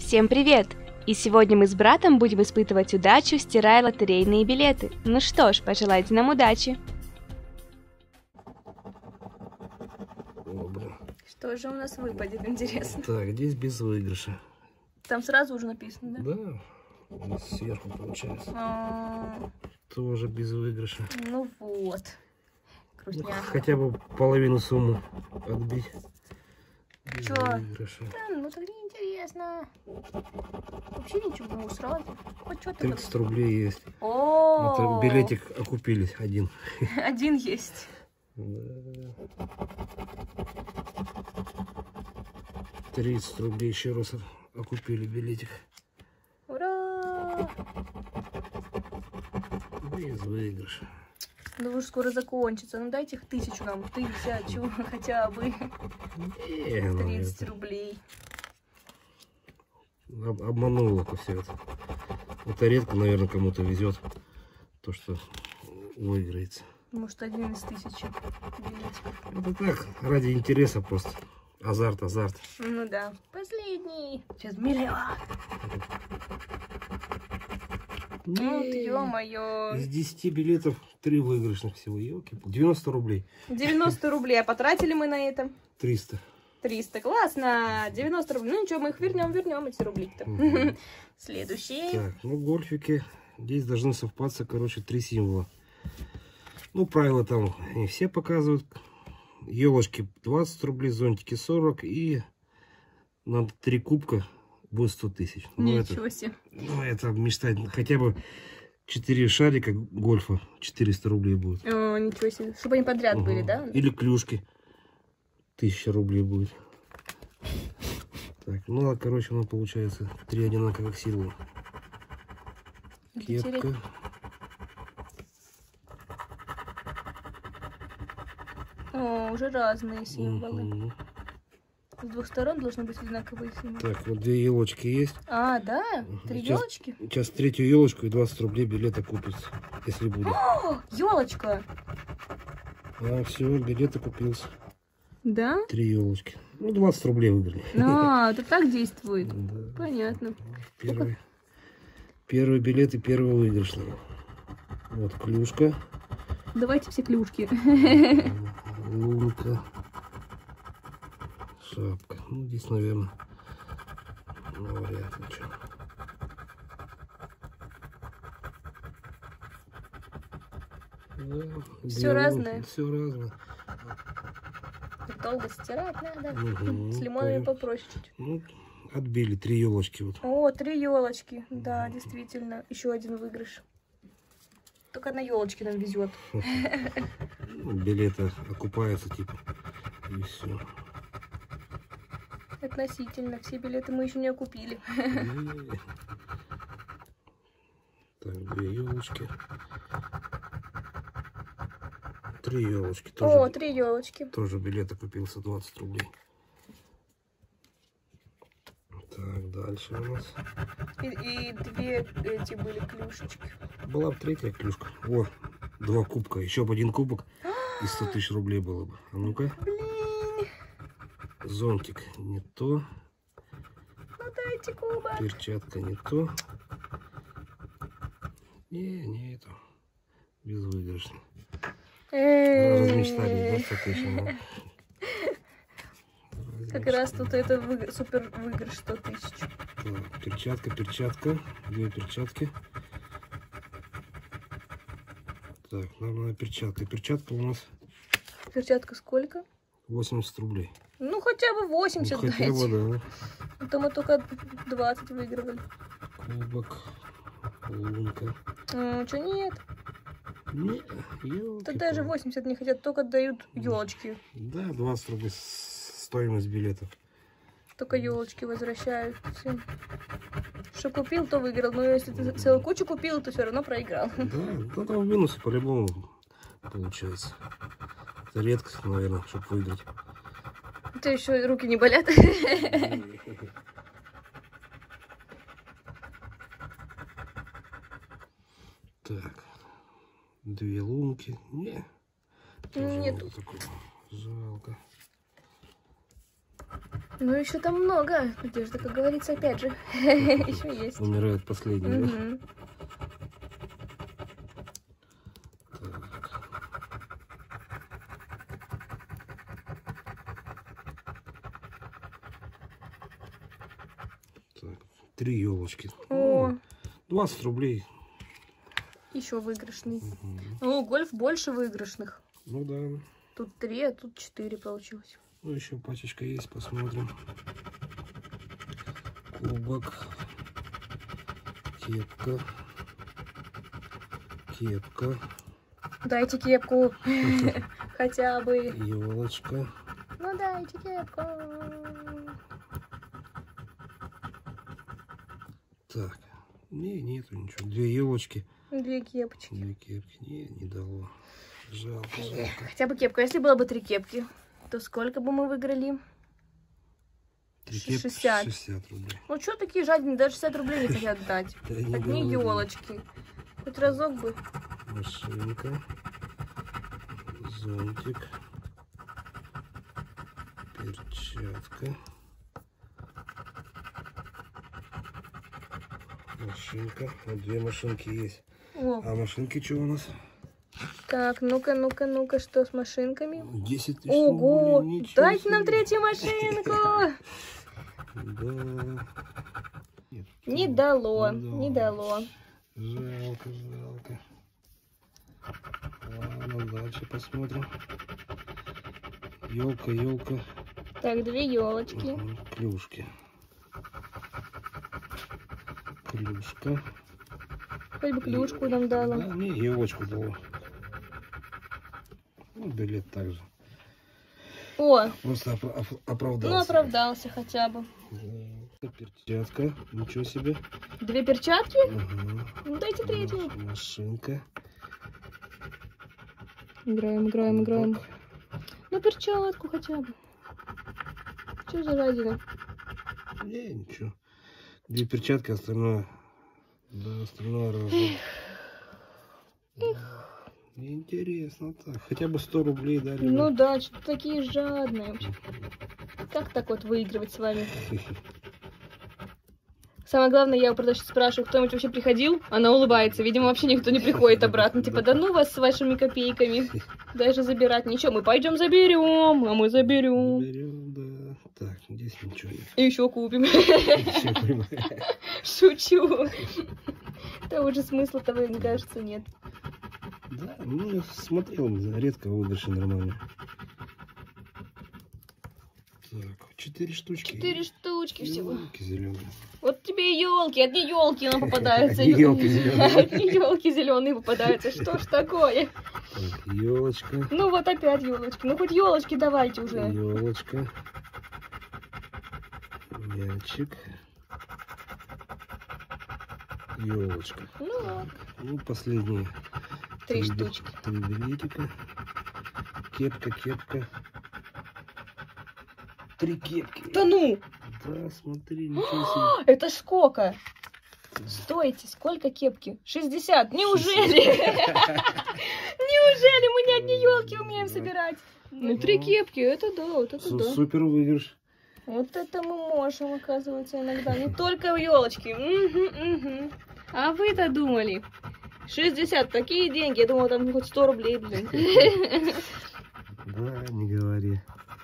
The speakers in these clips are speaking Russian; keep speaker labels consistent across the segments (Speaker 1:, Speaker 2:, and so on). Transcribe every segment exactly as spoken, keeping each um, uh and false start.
Speaker 1: Всем привет! И сегодня мы с братом будем испытывать удачу, стирая лотерейные билеты. Ну что ж, пожелайте нам удачи!
Speaker 2: Добро.
Speaker 3: Что же у нас выпадет, интересно?
Speaker 2: Так, здесь без выигрыша.
Speaker 3: Там сразу уже написано, да?
Speaker 2: Да, здесь сверху получается.
Speaker 3: А,
Speaker 2: Тоже без выигрыша.
Speaker 3: ну вот.
Speaker 2: Ну,
Speaker 3: Крутняк.
Speaker 2: хотя бы половину суммы отбить. Без
Speaker 3: Чё?
Speaker 2: выигрыша.
Speaker 3: Да, ну так неинтересно. Вообще ничего, ну сразу. Хоть что-то.
Speaker 2: тридцать рублей есть.
Speaker 3: О,
Speaker 2: Это билетик окупились один.
Speaker 3: один есть.
Speaker 2: Да. тридцать рублей еще раз окупили билетик.
Speaker 3: Ура!
Speaker 2: Без выигрыша.
Speaker 3: Ну уже скоро закончится. Ну дайте их тысячу нам, тысячу хотя бы.
Speaker 2: Не, ну,
Speaker 3: тридцать
Speaker 2: это
Speaker 3: рублей.
Speaker 2: об- обмануло это все это. Это редко, наверное, кому-то везет то, что выиграется.
Speaker 3: Может, один из тысячи билетиков.
Speaker 2: Это так, ради интереса просто. Азарт, азарт.
Speaker 3: Ну да. Последний. Сейчас миллион. Вот, ё-моё.
Speaker 2: Из десяти билетов три выигрышных всего. Ёлки, девяносто рублей.
Speaker 3: девяносто рублей. А потратили мы на это?
Speaker 2: триста.
Speaker 3: триста. Классно. девяносто рублей. Ну ничего, мы их вернем, вернем эти рубли-то.
Speaker 2: Мгм.
Speaker 3: Следующий.
Speaker 2: Так, ну гольфики. Здесь должны совпасться, короче, три символа. Ну, правила там не все показывают. Елочки двадцать рублей, зонтики сорок. И на три кубка будет сто тысяч. Ну, это,
Speaker 3: Ничего себе.
Speaker 2: ну, это мечтать. Хотя бы четыре шарика гольфа четыреста рублей будет.
Speaker 3: О, ничего себе. Чтобы они подряд были,
Speaker 2: Угу.
Speaker 3: да?
Speaker 2: Или клюшки. тысяча рублей будет. Так, ну, а, короче, у нас получается три одинаковых символа. Кепка.
Speaker 3: О, уже разные символы.
Speaker 2: Мгм.
Speaker 3: С двух сторон должны быть одинаковые символы.
Speaker 2: Так, вот две елочки есть.
Speaker 3: А, да? Три
Speaker 2: Сейчас-
Speaker 3: елочки?
Speaker 2: Сейчас третью елочку и двадцать рублей билета купится, если будет.
Speaker 3: О, елочка!
Speaker 2: А, все, билет окупился.
Speaker 3: Да?
Speaker 2: Три елочки. Ну, двадцать рублей выиграли.
Speaker 3: А, это так действует.
Speaker 2: Да.
Speaker 3: Понятно.
Speaker 2: Первый, первый билет и первый выигрышный. Вот клюшка,
Speaker 3: Давайте все клюшки.
Speaker 2: лунка, шапка. Ну, здесь, наверное, ну, вряд ли что. Да,
Speaker 3: Всё разное?
Speaker 2: Все разное.
Speaker 3: Долго стирать надо.
Speaker 2: Мгм,
Speaker 3: С лимонами
Speaker 2: понял.
Speaker 3: попроще чуть.
Speaker 2: Ну, отбили три елочки вот.
Speaker 3: О, три елочки. Да, действительно. Еще один выигрыш. Только на елочке нам везет.
Speaker 2: Ну, билеты окупаются, типа, и все.
Speaker 3: Относительно. Все билеты мы еще не окупили.
Speaker 2: Так, две елочки. Три елочки.
Speaker 3: О,
Speaker 2: Тоже,
Speaker 3: три елочки.
Speaker 2: тоже билет окупился двадцать рублей. Так, дальше у нас.
Speaker 3: И, и две эти были клюшечки.
Speaker 2: Была бы третья клюшка. О, два кубка. Еще бы один кубок. И сто тысяч рублей было бы. А ну-ка.
Speaker 3: Блин.
Speaker 2: Зонтик не то.
Speaker 3: Ну дайте кубок.
Speaker 2: Перчатка не то. Не, не это. Безвыигрышно. Размечтались, да, сто тысяч. ну.
Speaker 3: Как раз тут это выигр- супер выигрыш сто тысяч.
Speaker 2: Так, перчатка, перчатка. Две перчатки. Так, нам надо перчатка. Перчатка у нас
Speaker 3: Перчатка сколько?
Speaker 2: восемьдесят рублей.
Speaker 3: Ну хотя бы
Speaker 2: Ну,
Speaker 3: восемьдесят
Speaker 2: хотя
Speaker 3: дайте.
Speaker 2: бы, да.
Speaker 3: А то мы только двадцать выигрывали.
Speaker 2: Кубок, лунка.
Speaker 3: Ну, что нет?
Speaker 2: Не, ёлки-палки.
Speaker 3: Тут даже восемьдесят не хотят, только дают елочки.
Speaker 2: Да, двадцать рублей с- стоимость билетов.
Speaker 3: Только елочки возвращают всем. Что купил, то выиграл. Но если ты целую кучу купил, то все равно проиграл.
Speaker 2: Да, да, там в минусе по-любому получается. Это редкость, наверное, чтобы выиграть.
Speaker 3: Это еще руки не болят.
Speaker 2: Так, две лунки. Не, тоже
Speaker 3: Нету.
Speaker 2: такого. Жалко.
Speaker 3: Ну, еще там много. Надежда, как говорится, опять же, еще есть.
Speaker 2: Умирает последний, да?
Speaker 3: Мгм.
Speaker 2: Так, три елочки.
Speaker 3: О,
Speaker 2: двадцать рублей.
Speaker 3: еще выигрышный.
Speaker 2: Мгм.
Speaker 3: О, гольф больше выигрышных.
Speaker 2: Ну да.
Speaker 3: Тут три, а тут четыре получилось.
Speaker 2: Ну, еще пачечка есть, посмотрим. Кубок. Кепка. Кепка.
Speaker 3: Дайте кепку. Хотя бы.
Speaker 2: Елочка.
Speaker 3: Ну дайте кепку.
Speaker 2: Так. Не, нету ничего. Две елочки.
Speaker 3: Две кепочки.
Speaker 2: Две кепки. Не, не дало. Жалко, жалко.
Speaker 3: Хотя бы кепка. Если было бы три кепки, то сколько бы мы выиграли?
Speaker 2: Три кепки,
Speaker 3: шестьдесят.
Speaker 2: шестьдесят рублей.
Speaker 3: Ну что такие жадные, даже шестьдесят рублей не хотят дать.
Speaker 2: Да не
Speaker 3: Одни
Speaker 2: говори.
Speaker 3: елочки. Хоть разок бы.
Speaker 2: Машинка. Зонтик. Перчатка. Машинка. Вот две машинки есть.
Speaker 3: О,
Speaker 2: А машинки что у нас?
Speaker 3: так, ну-ка, ну-ка, ну-ка, что с машинками?
Speaker 2: десять тысяч
Speaker 3: Ого,
Speaker 2: рублей. Ничего
Speaker 3: дайте нам
Speaker 2: себе.
Speaker 3: третью машинку.
Speaker 2: Да. Нет,
Speaker 3: Не
Speaker 2: ну,
Speaker 3: дало,
Speaker 2: ну,
Speaker 3: не дало.
Speaker 2: Жалко, жалко. Ладно, дальше посмотрим. Елка, елка.
Speaker 3: Так, две елочки.
Speaker 2: Ага, клюшки. Клюшка.
Speaker 3: Хоть бы клюшку нам дала.
Speaker 2: Да, не, елочку дала. Ну, билет также.
Speaker 3: О,
Speaker 2: Просто оп- оп- оправдался.
Speaker 3: ну оправдался хотя бы.
Speaker 2: Да. Перчатка. Ничего себе.
Speaker 3: Две перчатки?
Speaker 2: Ага.
Speaker 3: Ну дайте третью.
Speaker 2: Маш- Машинка.
Speaker 3: Играем, играем, играем.
Speaker 2: Кубок.
Speaker 3: Ну перчатку хотя бы. Что за жадина?
Speaker 2: Не, ничего. Две перчатки, остальное. Да, остальное разное. Интересно так. Хотя бы сто рублей дали.
Speaker 3: Ну да, что такие жадные вообще. Как так вот выигрывать с вами? Самое главное, я у продавщицы спрашиваю, кто-нибудь вообще приходил? Она улыбается. Видимо, вообще никто не приходит обратно. Типа, да ну вас с вашими копейками. Даже забирать ничего. Мы пойдем заберем, а мы заберем.
Speaker 2: Берем, да. Так, здесь ничего нет.
Speaker 3: И еще купим.
Speaker 2: Всё понимаю.
Speaker 3: Шучу. Того же смысла-то, мне кажется, нет.
Speaker 2: Да, ну я смотрел, редко выигрыши нормально. Так, четыре штучки.
Speaker 3: Четыре штучки всего.
Speaker 2: Елки зеленые.
Speaker 3: Вот тебе и елки, одни елки нам попадаются.
Speaker 2: Одни елки зеленые.
Speaker 3: Одни елки зеленые попадаются. Что ж такое?
Speaker 2: Так, елочка.
Speaker 3: Ну вот опять елочки. Ну хоть елочки давайте уже.
Speaker 2: Елочка. Мячик. Елочка.
Speaker 3: Ну вот.
Speaker 2: Ну, последние.
Speaker 3: Три
Speaker 2: би-
Speaker 3: штучки.
Speaker 2: Три билетика. Кепка, кепка. Три кепки.
Speaker 3: Да ну!
Speaker 2: Да, смотри, ничего себе.
Speaker 3: Это сколько? Стойте, сколько кепки? шестьдесят. Неужели? Неужели мы не одни елки умеем собирать? Ну, три кепки, это да, вот это
Speaker 2: Су-
Speaker 3: да.
Speaker 2: Супер выигрыш.
Speaker 3: Вот это мы можем, оказывается, иногда. Не только елочки. А вы-то думали? шестьдесят, такие деньги. Я думала, там хоть сто рублей, блин.
Speaker 2: Да, не говори.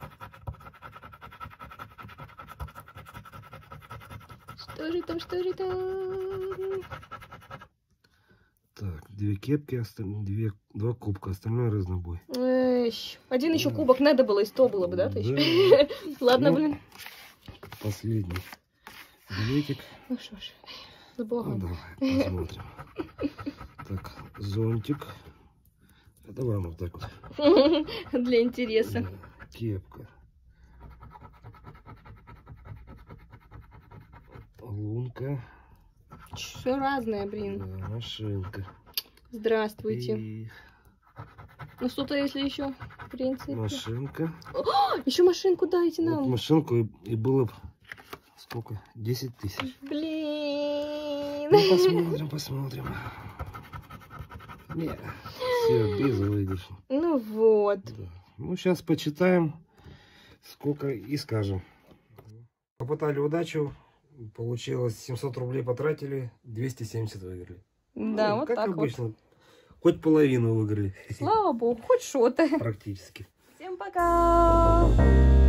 Speaker 3: Что же там, что же там?
Speaker 2: Так, две кепки, остальные, две, два кубка, остальное разнобой.
Speaker 3: Эщ, один еще кубок надо было, и сто было бы, да, тысяч?
Speaker 2: Да.
Speaker 3: Ладно,
Speaker 2: Ну,
Speaker 3: блин.
Speaker 2: Последний билетик.
Speaker 3: Ну что ж, с
Speaker 2: Ну,
Speaker 3: Богом.
Speaker 2: давай, посмотрим. Так, зонтик. А давай вот так вот.
Speaker 3: Для интереса.
Speaker 2: Да, кепка. Лунка.
Speaker 3: Все разное, блин.
Speaker 2: Да, машинка.
Speaker 3: Здравствуйте.
Speaker 2: И
Speaker 3: Ну что-то, если еще, в принципе.
Speaker 2: машинка.
Speaker 3: Еще машинку дайте
Speaker 2: Вот
Speaker 3: нам.
Speaker 2: машинку и, и было б сколько? десять тысяч.
Speaker 3: Блин.
Speaker 2: Ну, посмотрим, посмотрим. Не, все, без выигрыша.
Speaker 3: Ну вот.
Speaker 2: Да. Ну, сейчас почитаем, сколько и скажем. попытали удачу, получилось семьсот рублей потратили, двести семьдесят выиграли.
Speaker 3: Да,
Speaker 2: Ну,
Speaker 3: вот
Speaker 2: как
Speaker 3: так
Speaker 2: обычно,
Speaker 3: вот.
Speaker 2: хоть половину выиграли.
Speaker 3: Слава богу, хоть что-то.
Speaker 2: Практически.
Speaker 3: Всем пока!